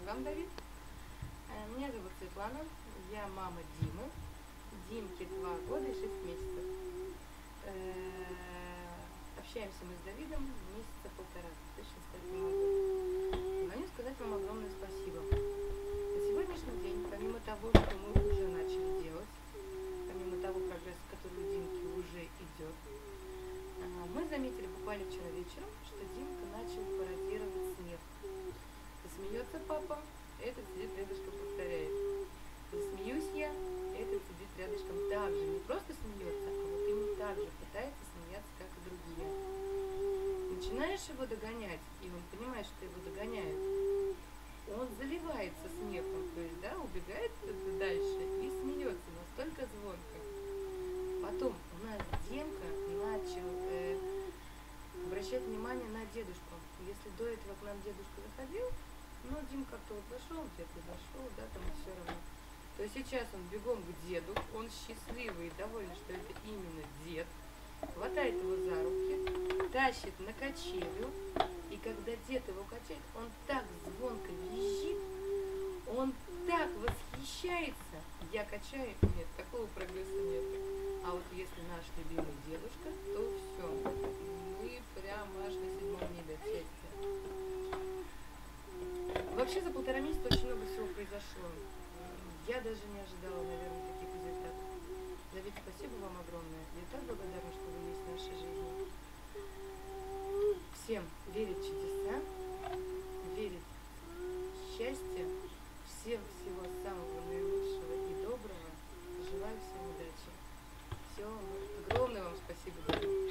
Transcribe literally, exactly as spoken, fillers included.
вам, Давид. Меня зовут Светлана, я мама Димы. Димке два года и шесть месяцев. Общаемся мы с Давидом месяца полтора, точно сказать не могу. Звоню сказать вам огромное спасибо. На сегодняшний день, помимо того, что мы уже начали делать, помимо того прогресса, который у Димки уже идет, мы заметили буквально вчера вечером, что Димка начал пародировать смех. Засмеется папа, этот сидит рядышком повторяет. Засмеюсь я, этот сидит рядышком так же, не просто смеется, а вот именно так же пытается смеяться, как и другие. Начинаешь его догонять, и он понимает, что его догоняют. Он заливается смехом, то есть, да, убегает дальше и смеется настолько звонко. Потом у нас Демка начал э, обращать внимание на дедушку. Если до этого к нам дедушка заходил, ну, Дим как-то вот зашел, где-то зашел, да, там все равно. То есть сейчас он бегом к деду, он счастливый и довольный, что это именно дед, хватает его за руки, тащит на качелю, и когда дед его качает, он так звонко визжит, он так восхищается. Я качаю, нет, такого прогресса нет. А вот если наш любимый дедушка, то все, мы прям аж на седьмом небе от счастья. Вообще за полтора месяца очень много всего произошло. Я даже не ожидала, наверное, таких результатов. Давид, спасибо вам огромное. Я так благодарна, что вы есть в нашей жизни. Всем верить в чудеса, верить в счастье, всем всего самого наилучшего и доброго. Желаю всем удачи. Все, огромное вам спасибо.